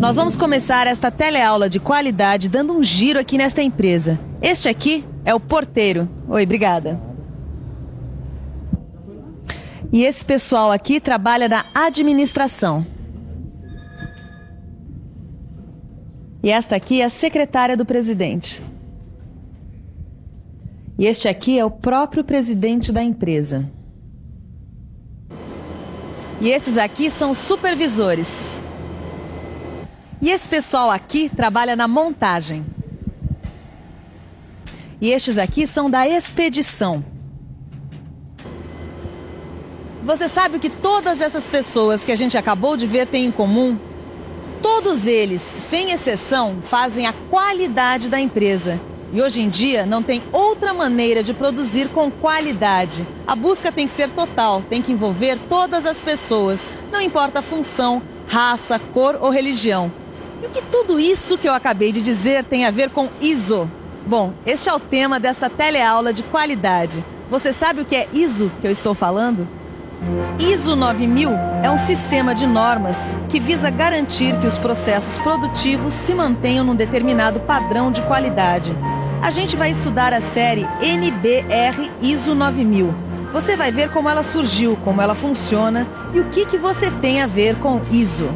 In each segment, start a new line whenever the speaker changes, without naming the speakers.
Nós vamos começar esta teleaula de qualidade dando um giro aqui nesta empresa. Este aqui é o porteiro. Oi, obrigada. E esse pessoal aqui trabalha na administração. E esta aqui é a secretária do presidente. E este aqui é o próprio presidente da empresa. E esses aqui são os supervisores. E esse pessoal aqui trabalha na montagem. E estes aqui são da expedição. Você sabe o que todas essas pessoas que a gente acabou de ver têm em comum? Todos eles, sem exceção, fazem a qualidade da empresa. E hoje em dia não tem outra maneira de produzir com qualidade. A busca tem que ser total, tem que envolver todas as pessoas, não importa a função, raça, cor ou religião. E o que tudo isso que eu acabei de dizer tem a ver com ISO? Bom, este é o tema desta teleaula de qualidade. Você sabe o que é ISO que eu estou falando? ISO 9000 é um sistema de normas que visa garantir que os processos produtivos se mantenham num determinado padrão de qualidade. A gente vai estudar a série NBR ISO 9000. Você vai ver como ela surgiu, como ela funciona e o que você tem a ver com ISO.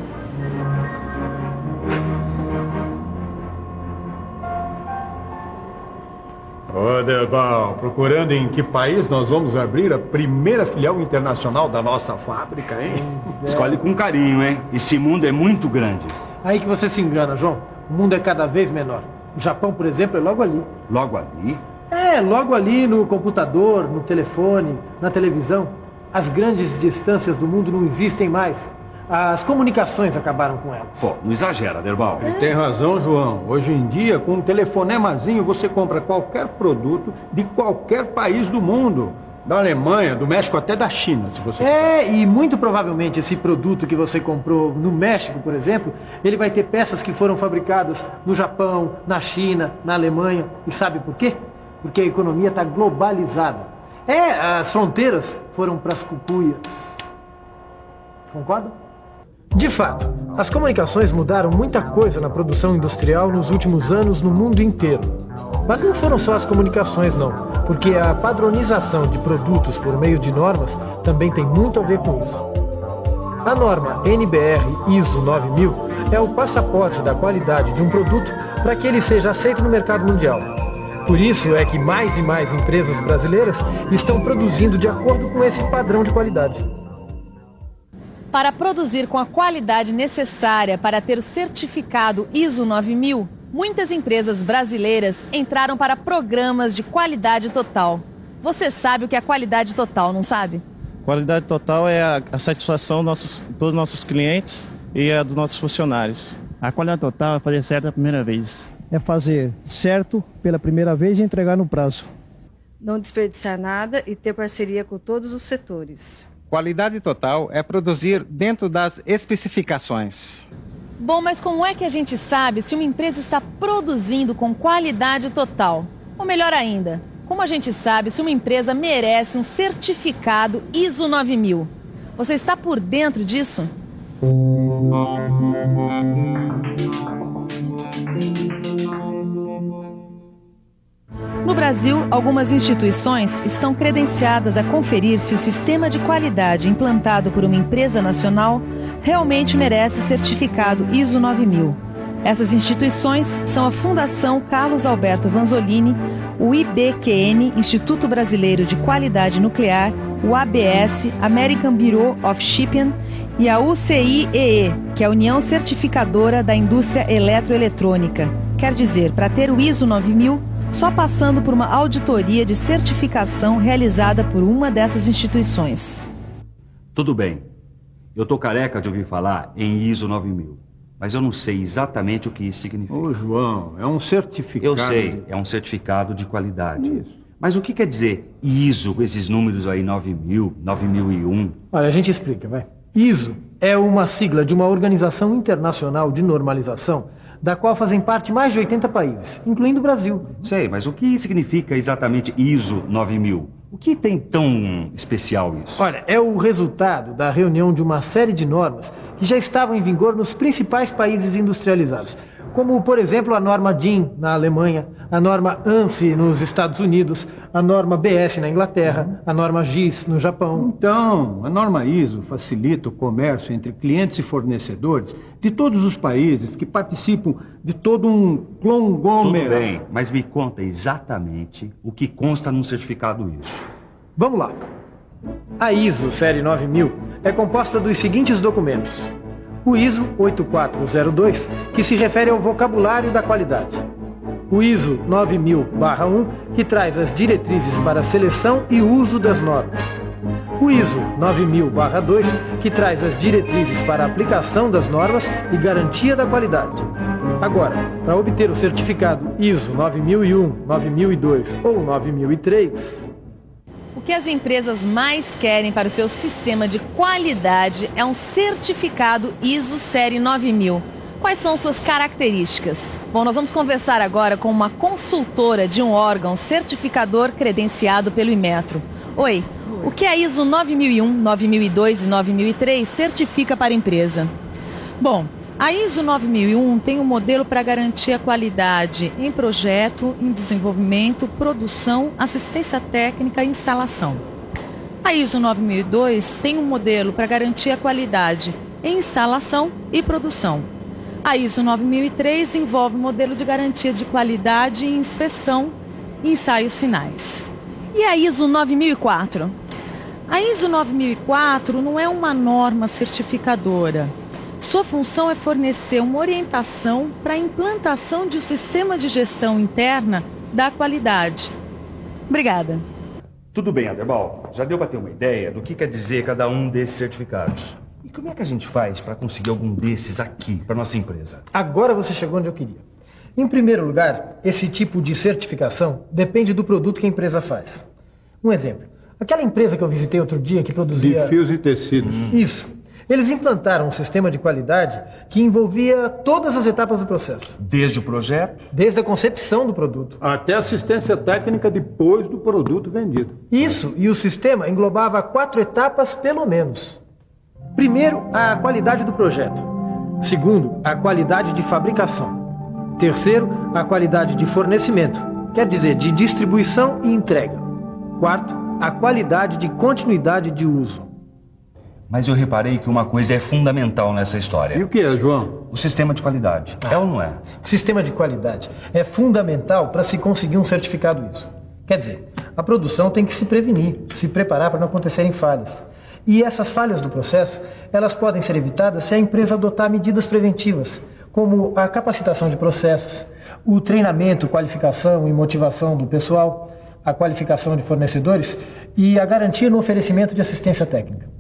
Ô, Derbal, procurando em que país nós vamos abrir a primeira filial internacional da nossa fábrica, hein?
Escolhe com carinho, hein? Esse mundo é muito grande.
Aí que você se engana, João. O mundo é cada vez menor. O Japão, por exemplo, é logo ali.
Logo ali?
É, logo ali no computador, no telefone, na televisão. As grandes distâncias do mundo não existem mais. As comunicações acabaram com elas.
Pô, não exagera, Derbal.
Ele tem razão, João. Hoje em dia, com um telefonemazinho, você compra qualquer produto de qualquer país do mundo. Da Alemanha, do México, até da China, se você quiser.
E muito provavelmente esse produto que você comprou no México, por exemplo, ele vai ter peças que foram fabricadas no Japão, na China, na Alemanha. E sabe por quê? Porque a economia está globalizada. As fronteiras foram para as cucuias. Concorda? De fato, as comunicações mudaram muita coisa na produção industrial nos últimos anos no mundo inteiro. Mas não foram só as comunicações, não, porque a padronização de produtos por meio de normas também tem muito a ver com isso. A norma NBR ISO 9000 é o passaporte da qualidade de um produto para que ele seja aceito no mercado mundial. Por isso é que mais e mais empresas brasileiras estão produzindo de acordo com esse padrão de qualidade.
Para produzir com a qualidade necessária para ter o certificado ISO 9000, muitas empresas brasileiras entraram para programas de qualidade total. Você sabe o que é qualidade total, não sabe?
Qualidade total é a satisfação dos nossos clientes e a dos nossos funcionários.
A qualidade total é fazer certo a primeira vez.
É fazer certo pela primeira vez e entregar no prazo.
Não desperdiçar nada e ter parceria com todos os setores.
Qualidade total é produzir dentro das especificações.
Bom, mas como é que a gente sabe se uma empresa está produzindo com qualidade total? Ou melhor ainda, como a gente sabe se uma empresa merece um certificado ISO 9000? Você está por dentro disso? No Brasil, algumas instituições estão credenciadas a conferir se o sistema de qualidade implantado por uma empresa nacional realmente merece certificado ISO 9000. Essas instituições são a Fundação Carlos Alberto Vanzolini, o IBQN, Instituto Brasileiro de Qualidade Nuclear, o ABS, American Bureau of Shipping, e a UCIEE, que é a União Certificadora da Indústria Eletroeletrônica. Quer dizer, para ter o ISO 9000, só passando por uma auditoria de certificação realizada por uma dessas instituições.
Tudo bem. Eu tô careca de ouvir falar em ISO 9000. Mas eu não sei exatamente o que isso significa.
Ô, João, é um certificado...
Eu sei, é um certificado de qualidade.
Isso.
Mas o que quer dizer ISO, esses números aí, 9000, 9001?
Olha, a gente explica, vai. ISO é uma sigla de uma organização internacional de normalização da qual fazem parte mais de 80 países, incluindo o Brasil.
Sei, mas o que significa exatamente ISO 9000? O que tem tão especial isso?
Olha, é o resultado da reunião de uma série de normas que já estavam em vigor nos principais países industrializados, como, por exemplo, a norma DIN na Alemanha, a norma ANSI nos Estados Unidos, a norma BS na Inglaterra, a norma GIS no Japão.
Então, a norma ISO facilita o comércio entre clientes e fornecedores de todos os países que participam de todo um conglomerado.
Tudo bem, mas me conta exatamente o que consta num certificado ISO.
Vamos lá. A ISO série 9000 é composta dos seguintes documentos. O ISO 8402, que se refere ao vocabulário da qualidade. O ISO 9000-1, que traz as diretrizes para a seleção e uso das normas. O ISO 9000-2, que traz as diretrizes para a aplicação das normas e garantia da qualidade. Agora, para obter o certificado ISO 9001, 9002 ou 9003...
O que as empresas mais querem para o seu sistema de qualidade é um certificado ISO série 9000. Quais são suas características? Bom, nós vamos conversar agora com uma consultora de um órgão certificador credenciado pelo Inmetro. Oi, o que a ISO 9001, 9002 e 9003 certifica para a empresa? Bom, a ISO 9001 tem um modelo para garantir a qualidade em projeto, em desenvolvimento, produção, assistência técnica e instalação. A ISO 9002 tem um modelo para garantir a qualidade em instalação e produção. A ISO 9003 envolve um modelo de garantia de qualidade em inspeção e ensaios finais. E a ISO 9004? A ISO 9004 não é uma norma certificadora. Sua função é fornecer uma orientação para a implantação de um sistema de gestão interna da qualidade. Obrigada.
Tudo bem, Aderbal. Já deu para ter uma ideia do que quer dizer cada um desses certificados. E como é que a gente faz para conseguir algum desses aqui, para nossa empresa?
Agora você chegou onde eu queria. Em primeiro lugar, esse tipo de certificação depende do produto que a empresa faz. Um exemplo. Aquela empresa que eu visitei outro dia que produzia...
De fios e tecidos.
Isso. Eles implantaram um sistema de qualidade que envolvia todas as etapas do processo.
Desde o projeto?
Desde a concepção do produto.
Até assistência técnica depois do produto vendido.
Isso, e o sistema englobava 4 etapas pelo menos. Primeiro, a qualidade do projeto. Segundo, a qualidade de fabricação. Terceiro, a qualidade de fornecimento, quer dizer, de distribuição e entrega. Quarto, a qualidade de continuidade de uso.
Mas eu reparei que uma coisa é fundamental nessa história.
E o que é, João?
O sistema de qualidade. É ou não é?
O sistema de qualidade é fundamental para se conseguir um certificado ISO. Quer dizer, a produção tem que se prevenir, se preparar para não acontecerem falhas. E essas falhas do processo, elas podem ser evitadas se a empresa adotar medidas preventivas, como a capacitação de processos, o treinamento, qualificação e motivação do pessoal, a qualificação de fornecedores e a garantia no oferecimento de assistência técnica.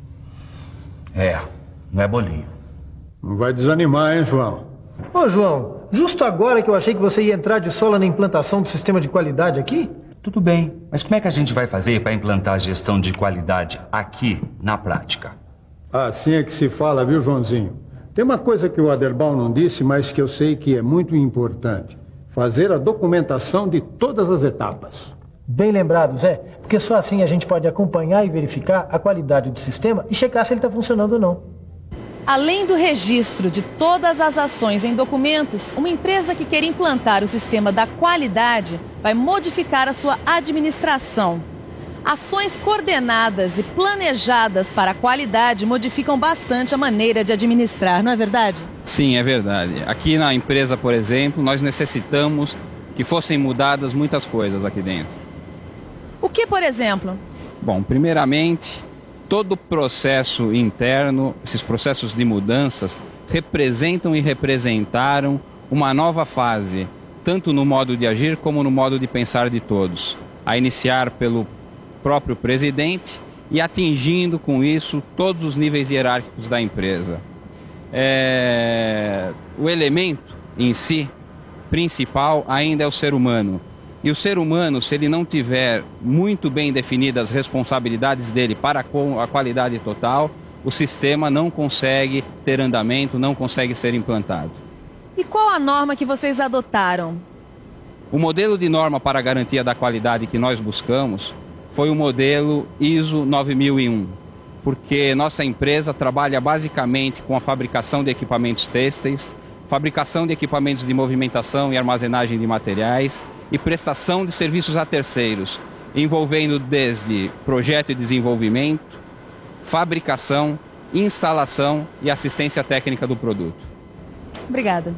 Não é bolinho.
Não vai desanimar, hein, João?
Ô, João, justo agora que eu achei que você ia entrar de sola na implantação do sistema de qualidade aqui?
Tudo bem, mas como é que a gente vai fazer para implantar a gestão de qualidade aqui, na prática?
Assim é que se fala, viu, Joãozinho? Tem uma coisa que o Aderbal não disse, mas que eu sei que é muito importante. Fazer a documentação de todas as etapas.
Bem lembrado, Zé, porque só assim a gente pode acompanhar e verificar a qualidade do sistema e checar se ele está funcionando ou não.
Além do registro de todas as ações em documentos, uma empresa que quer implantar o sistema da qualidade vai modificar a sua administração. Ações coordenadas e planejadas para a qualidade modificam bastante a maneira de administrar, não é verdade?
Sim, é verdade. Aqui na empresa, por exemplo, nós necessitamos que fossem mudadas muitas coisas aqui dentro.
O que, por exemplo?
Bom, primeiramente, todo o processo interno, esses processos de mudanças, representam e representaram uma nova fase, tanto no modo de agir como no modo de pensar de todos, a iniciar pelo próprio presidente e atingindo com isso todos os níveis hierárquicos da empresa. O elemento em si, principal, ainda é o ser humano. E o ser humano, se ele não tiver muito bem definidas as responsabilidades dele para a qualidade total, o sistema não consegue ter andamento, não consegue ser implantado.
E qual a norma que vocês adotaram?
O modelo de norma para a garantia da qualidade que nós buscamos foi o modelo ISO 9001, porque nossa empresa trabalha basicamente com a fabricação de equipamentos têxteis, fabricação de equipamentos de movimentação e armazenagem de materiais e prestação de serviços a terceiros, envolvendo desde projeto e desenvolvimento, fabricação, instalação e assistência técnica do produto.
Obrigada.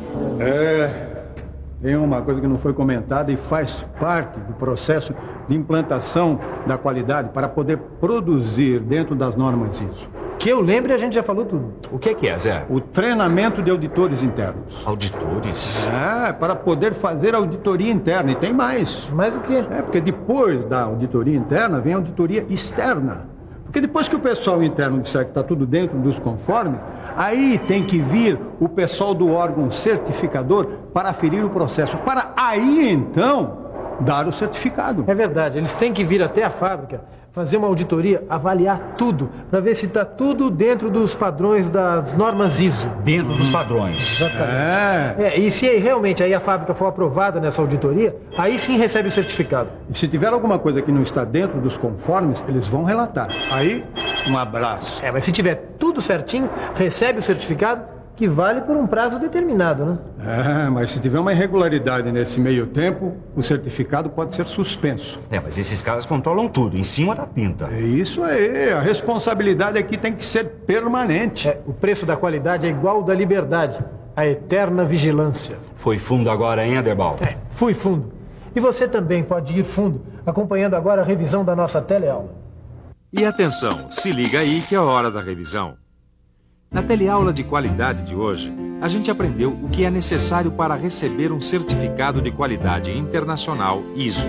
Tem uma coisa que não foi comentada e faz parte do processo de implantação da qualidade para poder produzir dentro das normas ISO.
Que eu lembre, a gente já falou tudo.
O que é, Zé?
O treinamento de auditores internos.
Auditores?
Para poder fazer auditoria interna. E tem mais.
Mais o quê?
Porque depois da auditoria interna vem a auditoria externa. Porque depois que o pessoal interno disser que está tudo dentro dos conformes, aí tem que vir o pessoal do órgão certificador para aferir o processo. Para aí, então, dar o certificado.
É verdade, eles têm que vir até a fábrica, fazer uma auditoria, avaliar tudo, para ver se está tudo dentro dos padrões das normas ISO.
Dentro dos padrões.
Exatamente. E se realmente aí a fábrica for aprovada nessa auditoria, aí sim recebe o certificado.
E se tiver alguma coisa que não está dentro dos conformes, eles vão relatar. Aí, um abraço.
Mas se tiver tudo certinho, recebe o certificado, que vale por um prazo determinado, né?
Mas se tiver uma irregularidade nesse meio tempo, o certificado pode ser suspenso.
Mas esses caras controlam tudo, em cima da pinta.
É isso aí, a responsabilidade aqui tem que ser permanente.
O preço da qualidade é igual ao da liberdade, a eterna vigilância.
Foi fundo agora, hein, Anderbal?
Fui fundo. E você também pode ir fundo, acompanhando agora a revisão da nossa teleaula.
E atenção, se liga aí que é a hora da revisão. Na teleaula de qualidade de hoje, a gente aprendeu o que é necessário para receber um certificado de qualidade internacional ISO.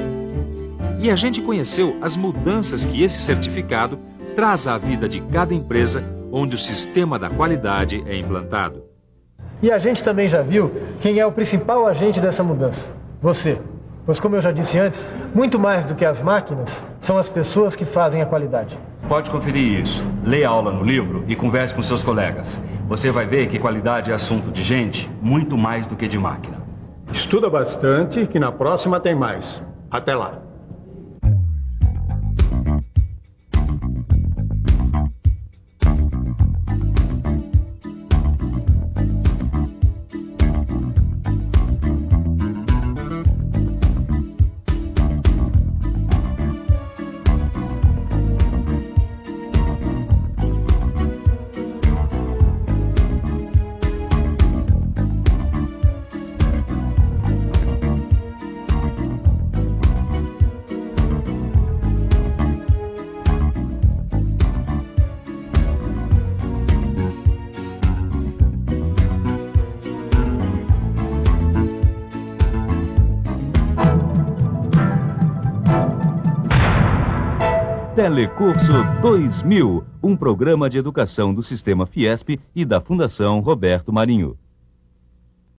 E a gente conheceu as mudanças que esse certificado traz à vida de cada empresa onde o sistema da qualidade é implantado.
E a gente também já viu quem é o principal agente dessa mudança: você. Pois, como eu já disse antes, muito mais do que as máquinas, são as pessoas que fazem a qualidade.
Pode conferir isso. Leia a aula no livro e converse com seus colegas. Você vai ver que qualidade é assunto de gente muito mais do que de máquina.
Estuda bastante, que na próxima tem mais. Até lá.
Telecurso 2000, um programa de educação do Sistema Fiesp e da Fundação Roberto Marinho.